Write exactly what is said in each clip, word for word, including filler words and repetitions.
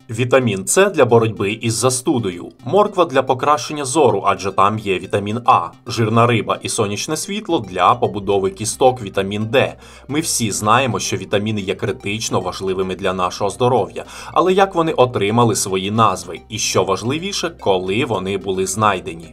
Вітамін С для боротьби із застудою, морква для покращення зору, адже там є вітамін А, жирна риба і сонячне світло для побудови кісток, вітамін Д. Ми всі знаємо, що вітаміни є критично важливими для нашого здоров'я, але як вони отримали свої назви і, що важливіше, коли вони були знайдені.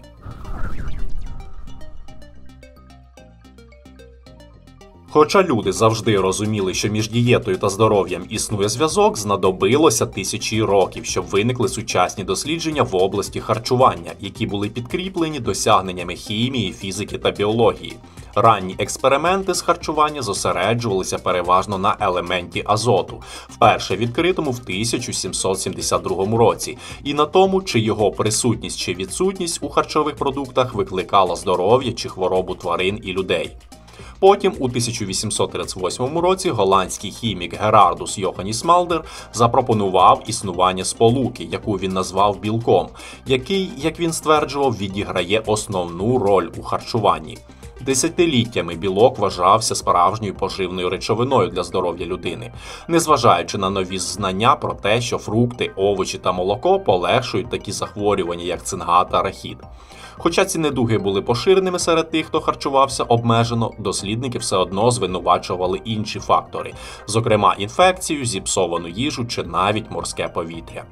Хоча люди завжди розуміли, що між дієтою та здоров'ям існує зв'язок, знадобилося тисячі років, щоб виникли сучасні дослідження в області харчування, які були підкріплені досягненнями хімії, фізики та біології. Ранні експерименти з харчування зосереджувалися переважно на елементі азоту, вперше відкритому в тисяча сімсот сімдесят другому році, і на тому, чи його присутність чи відсутність у харчових продуктах викликала здоров'я чи хворобу тварин і людей. Потім у тисяча вісімсот тридцять восьмому році голландський хімік Герардус Йоханніс Мальдер запропонував існування сполуки, яку він назвав білком, який, як він стверджував, відіграє основну роль у харчуванні. Десятиліттями білок вважався справжньою поживною речовиною для здоров'я людини, незважаючи на нові знання про те, що фрукти, овочі та молоко полегшують такі захворювання, як цинга та рахіт. Хоча ці недуги були поширеними серед тих, хто харчувався обмежено, дослідники все одно звинувачували інші фактори, зокрема інфекцію, зіпсовану їжу чи навіть морське повітря.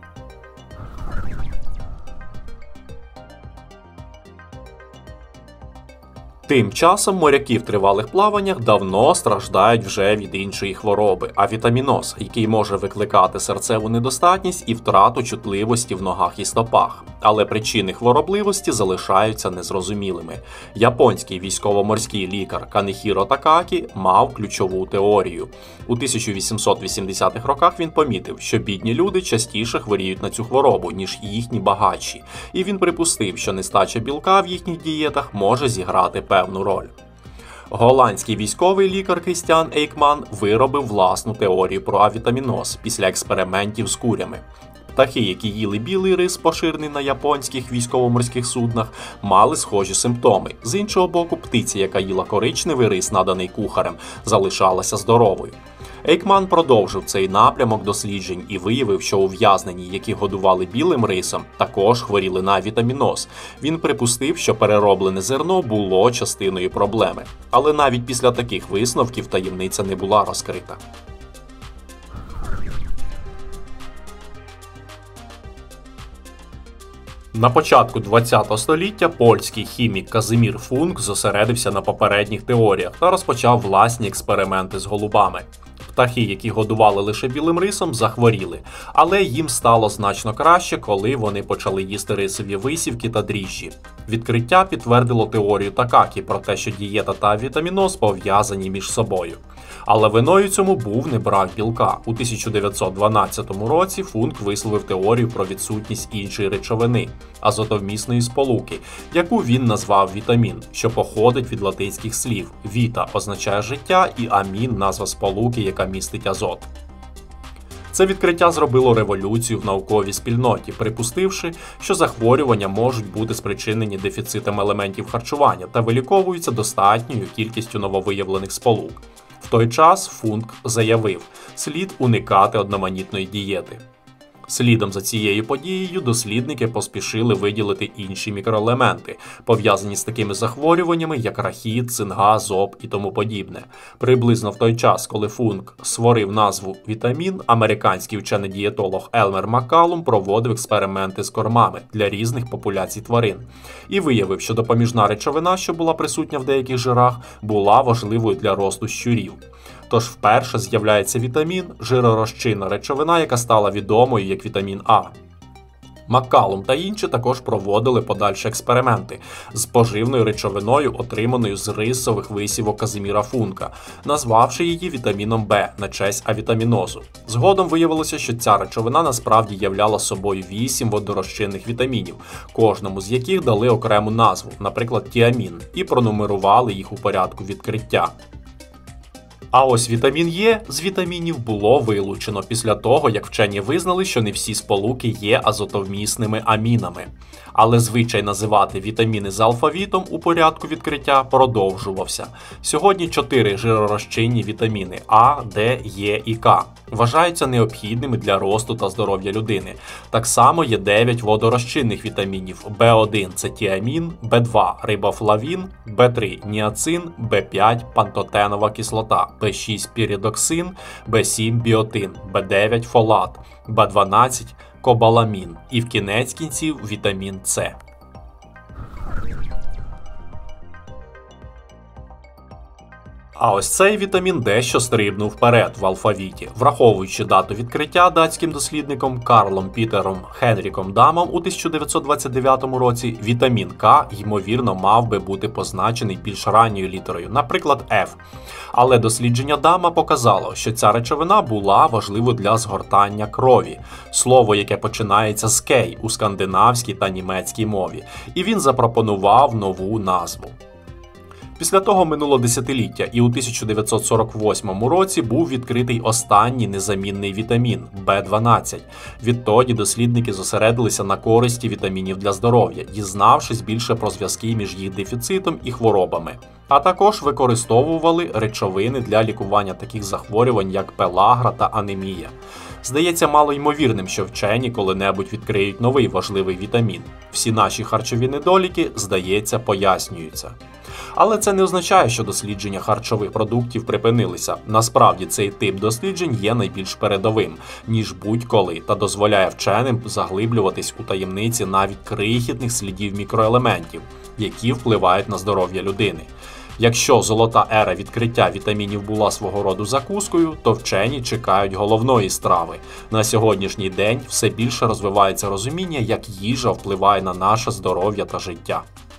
Тим часом моряки в тривалих плаваннях давно страждають вже від іншої хвороби – авітаміноз, який може викликати серцеву недостатність і втрату чутливості в ногах і стопах. Але причини хворобливості залишаються незрозумілими. Японський військово-морський лікар Канехіро Такакі мав ключову теорію. У тисяча вісімсот вісімдесятих роках він помітив, що бідні люди частіше хворіють на цю хворобу, ніж їхні багатші. І він припустив, що нестача білка в їхніх дієтах може зіграти певну роль. Голландський військовий лікар Крістіан Ейкман виробив власну теорію про авітаміноз після експериментів з курями. Птахи, які їли білий рис, поширений на японських військово-морських суднах, мали схожі симптоми. З іншого боку, птиця, яка їла коричневий рис, наданий кухарем, залишалася здоровою. Ейкман продовжив цей напрямок досліджень і виявив, що ув'язнені, які годували білим рисом, також хворіли на авітаміноз. Він припустив, що перероблене зерно було частиною проблеми. Але навіть після таких висновків таємниця не була розкрита. На початку ХХ століття польський хімік Казимір Функ зосередився на попередніх теоріях та розпочав власні експерименти з голубами. Птахи, які годували лише білим рисом, захворіли, але їм стало значно краще, коли вони почали їсти рисові висівки та дріжджі. Відкриття підтвердило теорію Такакі про те, що дієта та авітаміноз пов'язані між собою. Але виною цьому був не брак білка. У тисяча дев'ятсот дванадцятому році Функ висловив теорію про відсутність іншої речовини – азотовмісної сполуки, яку він назвав вітамін, що походить від латинських слів. Віта означає життя і амін – назва сполуки, яка містить азот. Це відкриття зробило революцію в науковій спільноті, припустивши, що захворювання можуть бути спричинені дефіцитом елементів харчування та виліковуються достатньою кількістю нововиявлених сполук. В той час Функ заявив, слід уникати одноманітної дієти. Слідом за цією подією дослідники поспішили виділити інші мікроелементи, пов'язані з такими захворюваннями, як рахіт, цинга, зоб і тому подібне. Приблизно в той час, коли Функ створив назву вітамін, американський вчений-дієтолог Елмер Маккалум проводив експерименти з кормами для різних популяцій тварин і виявив, що допоміжна речовина, що була присутня в деяких жирах, була важливою для росту щурів. Тож вперше з'являється вітамін – жиророзчинна речовина, яка стала відомою як вітамін А. Маккалум та інші також проводили подальші експерименти з поживною речовиною, отриманою з рисових висівок Казиміра Функа, назвавши її вітаміном Б на честь авітамінозу. Згодом виявилося, що ця речовина насправді являла собою вісім водорозчинних вітамінів, кожному з яких дали окрему назву, наприклад, тіамін, і пронумерували їх у порядку відкриття. А ось вітамін Е з вітамінів було вилучено після того, як вчені визнали, що не всі сполуки є азотовмісними амінами. Але звичай називати вітаміни з алфавітом у порядку відкриття продовжувався. Сьогодні чотири жиророзчинні вітаміни А, Д, Е і К вважаються необхідними для росту та здоров'я людини. Так само є дев'ять водорозчинних вітамінів: Б один – це тіамін, Б два – рибофлавін, Б три – ніацин, Б п'ять – пантотенова кислота, Б шість – піридоксин, Б сім – біотин, Б дев'ять – фолат, Б дванадцять – кобаламін і в кінець кінців вітамін С. А ось цей вітамін дещо стрибнув вперед в алфавіті. Враховуючи дату відкриття датським дослідником Карлом Пітером Хенріком Дамом у тисяча дев'ятсот двадцять дев'ятому році, вітамін К, ймовірно, мав би бути позначений більш ранньою літерою, наприклад, Ф. Але дослідження Дама показало, що ця речовина була важливою для згортання крові, слово, яке починається з «кей» у скандинавській та німецькій мові, і він запропонував нову назву. Після того минуло десятиліття, і у тисяча дев'ятсот сорок восьмому році був відкритий останній незамінний вітамін – Б дванадцять. Відтоді дослідники зосередилися на користі вітамінів для здоров'я, дізнавшись більше про зв'язки між їх дефіцитом і хворобами. А також використовували речовини для лікування таких захворювань, як пелагра та анемія. Здається мало ймовірним, що вчені коли-небудь відкриють новий важливий вітамін. Всі наші харчові недоліки, здається, пояснюються. Але це не означає, що дослідження харчових продуктів припинилися. Насправді цей тип досліджень є найбільш передовим, ніж будь-коли, та дозволяє вченим заглиблюватись у таємниці навіть крихітних слідів мікроелементів, які впливають на здоров'я людини. Якщо золота ера відкриття вітамінів була свого роду закускою, то вчені чекають головної страви. На сьогоднішній день все більше розвивається розуміння, як їжа впливає на наше здоров'я та життя.